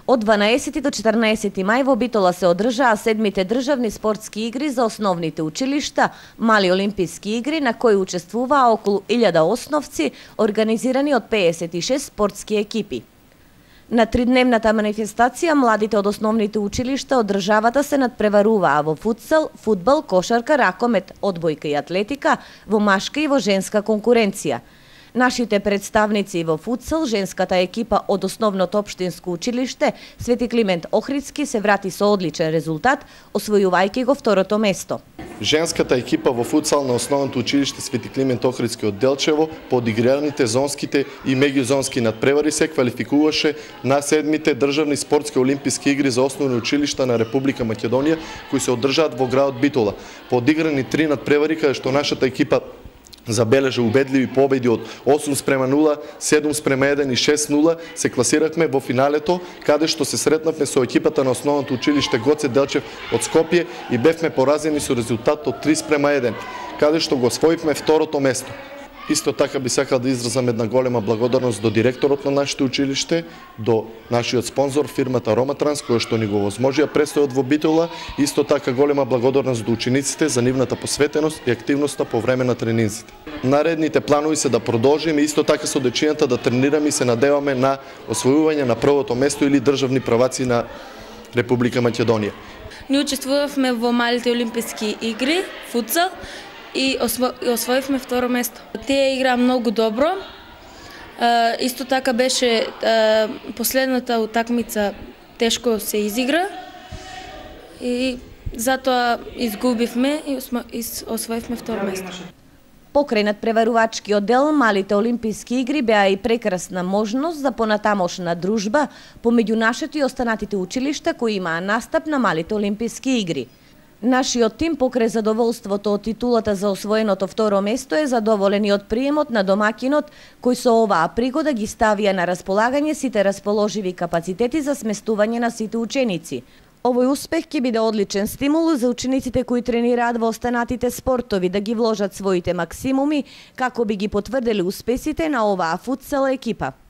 Од 12 до 14 мај во Битола се одржаа 7-те државни спортски игри за основните училишта, мали олимписки игри на кои учествуваа околу 1000 основци, организирани од 56 спортски екипи. На тридневната манифестација младите од основните училишта од државата се надпреваруваа во футсал, фудбал, кошарка, ракомет, одбојка и атлетика, во машка и во женска конкуренција. Нашите представници во футсал, женската екипа од основното општинско училиште Свети Климент Охридски се врати со одличен резултат, освојувајќи го второто место. Женската екипа во футсал на основното училиште Свети Климент Охридски од Делчево по одиграните зонските и меѓузонски надпревари се квалификуваше на 7-те државни спортски олимписки игри за основни училишта на Република Македонија, кои се одржаат во градот Битола. По одиграни 3 надпревари каде што нашата екипа забележа убедливи победи од 8:0, 7:1 и 6:0, се класирахме во финалето, каде што се сретнавме со екипата на основното училиште Гоце Делчев од Скопје и бевме поразени со резултат од 3:1, каде што го освоивме второто место. Исто така би сакал да изразам една голема благодарност до директорот на нашето училиште, до нашиот спонзор фирмата Роматранс, која што ни го возможија престојот во Битола, исто така голема благодарност до учениците за нивната посветеност и активноста по време на тренинзите. Наредните планови се да продолжиме исто така со дечината да тренираме и се надеваме на освојување на првото место или државни праваци на Република Македонија. Ние учествувавме во малите олимписки игри, футсал, и освоивме второ место. Тие играа многу добро. Исто така беше последната утакмица тешко се изигра и затоа изгубивме и освоивме второ место. Покрај надпреварувачкиот дел, малите олимписки игри беа и прекрасна можност за понатамошна дружба помеѓу нашето и останатите училишта кои имаа настап на малите олимписки игри. Нашиот тим покрај задоволството од титулата за освоеното второ место е задоволен и од приемот на домакинот, кој со оваа пригода ги ставија на располагање сите расположиви капацитети за сместување на сите ученици. Овој успех ќе биде одличен стимул за учениците кои тренираат во останатите спортови да ги вложат своите максимуми како би ги потврдели успесите на оваа футсал екипа.